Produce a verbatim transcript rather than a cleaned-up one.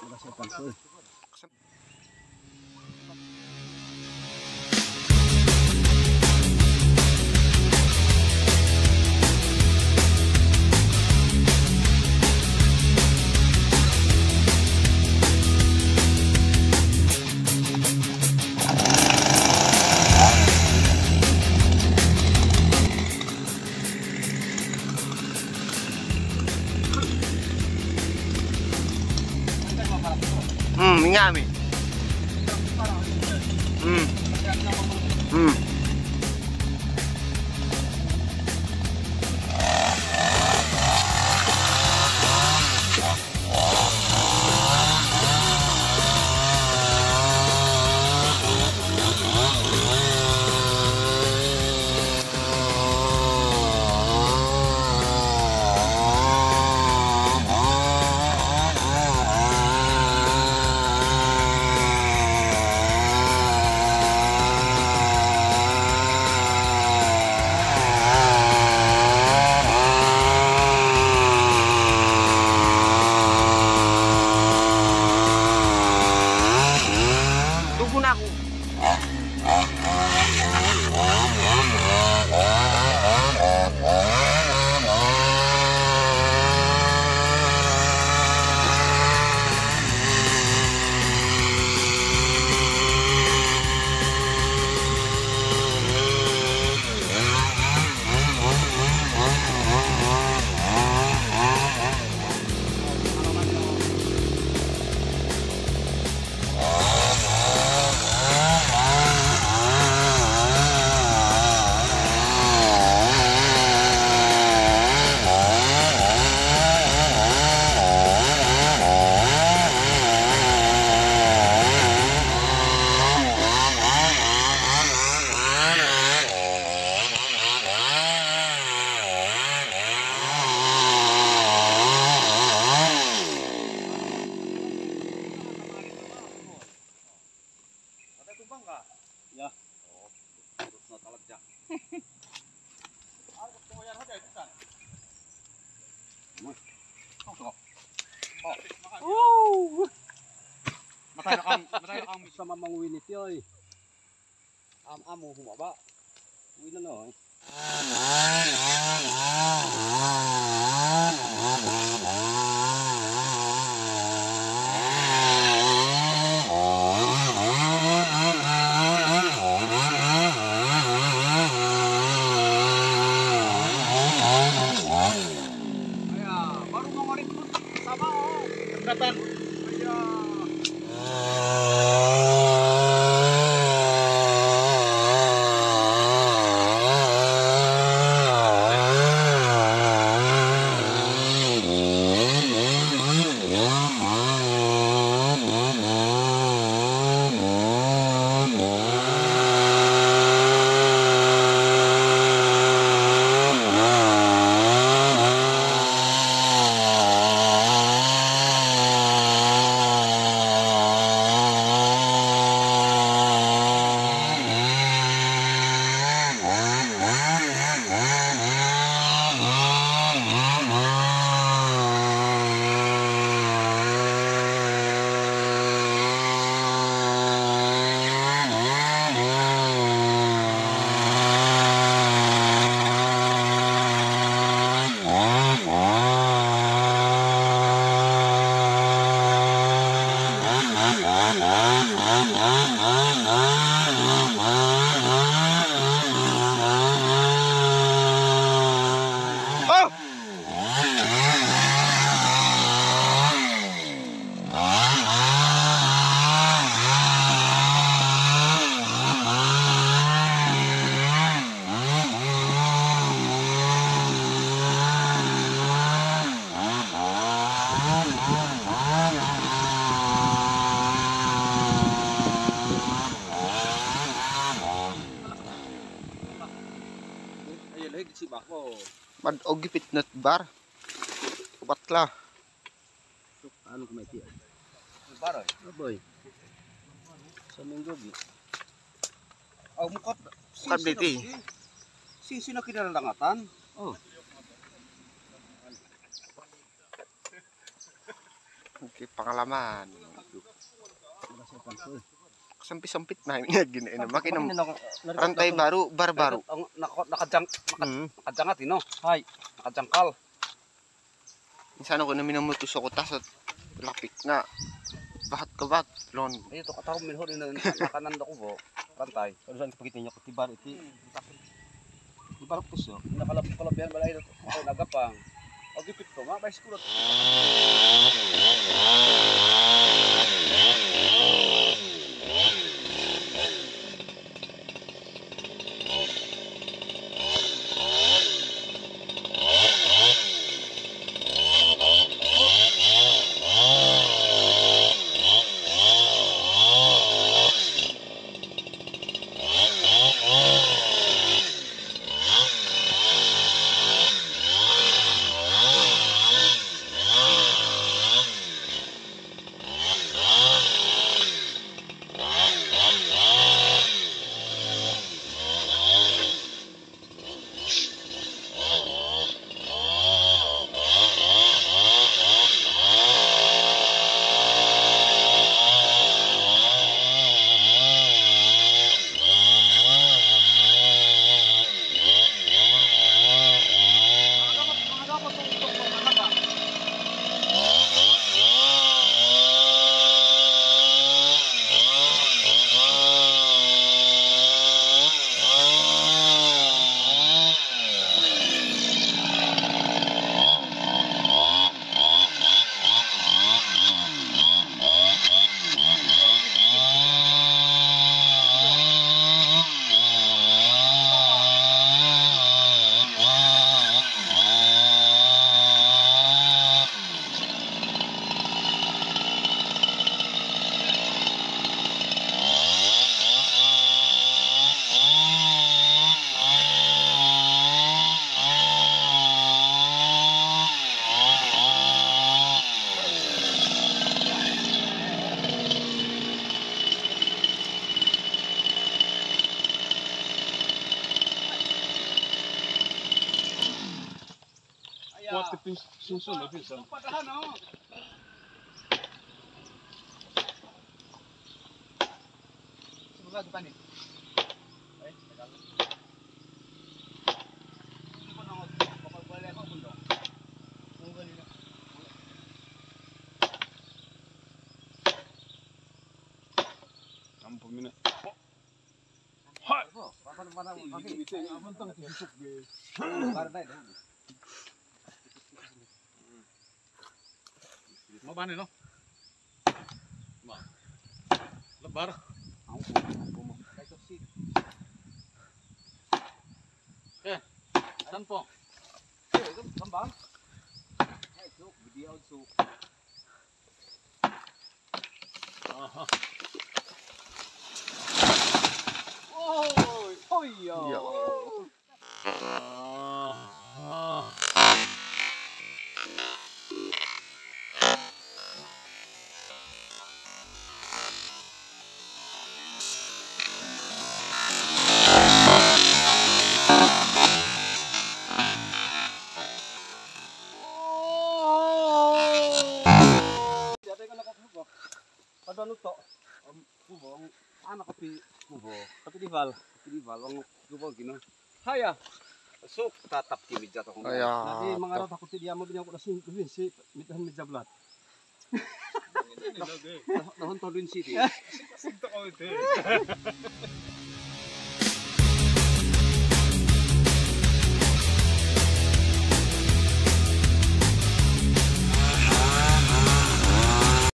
Hmm, nyami. Hmm. Hmm. Ya. Oh, terus natalat ya. Aku pengoyar ada itu kan. Oh, oh. Oh. Matay na kang, matay na kang sama manguwinit yoy. Am amo humaba. Uwi na no. Kelihatan. Bad og fitness bar. Kubatla. Ano kumay tiyo? Bar ay. Aboy. Sa minggo gi. Aw mukat. Mukat diti. Sisi na kinalangatan. Oh. Di pengalaman. Merasakan tuh. Sempit-sempit nah ini gini ini makin Makin nak- nak- rantai nak- baru bar baru. Ang- nak- nakajang Hmm. nakajangat ino. Hay. Nakajangkal. Minsan ako na minamutos ako tas at lapik na. Bahat ka bat lon. Ay to katarong milho din nakanan ko bo. Rantay. Pero saan pagit ninyo kutibar iti. Tibar ko siya. Nakalab kalabihan balay ito. Ay nagapang. Og gipit ko ma bais kurot. Kuat ke susun bisa. Patahan oh. Semoga kita nih. Ay, tagal. Ini ko nang papagbalay ako kundo. Kung ganito. Ampo mina. Hai. Papan mana kaki. Bisa aman tang tusuk be. Bar dai. Mau bani no? Ma. Lebar. Aku aku mo. Kay to sit. Eh. San po? Eh, itu kembang. Eh, suk video suk. Aha. Oh, oh iya. Iya. Ah. Ah. Padahal luto. Kubo, anak kopi kubo. Kopi di val, kopi di val, wang kubo gino. Haya. Suk tatap ki meja to. Aya. Nanti mangarot aku ti dia mo binyang ko na sin sin si mitahan meja blat. Nahon to din city. Sinto ko ito.